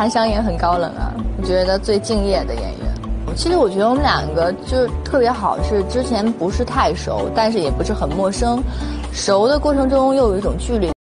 韩商也很高冷啊，我觉得最敬业的演员。其实我觉得我们两个就是特别好，是之前不是太熟，但是也不是很陌生，熟的过程中又有一种距离。